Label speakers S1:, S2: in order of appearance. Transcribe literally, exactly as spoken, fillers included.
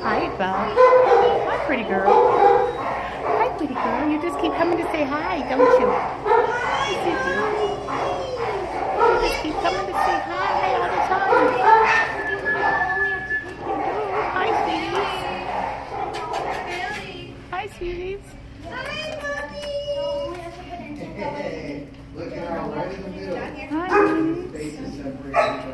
S1: Hi, Belle. Hi, pretty girl. Hi, pretty girl. You just keep coming to say hi, don't you? Yes, you do. You just keep coming to say hi all the time. Hi, sweeties. Hi, sweeties.
S2: Hey, look at her right in the middle.
S1: Hi, sweeties.
S2: Faces separated.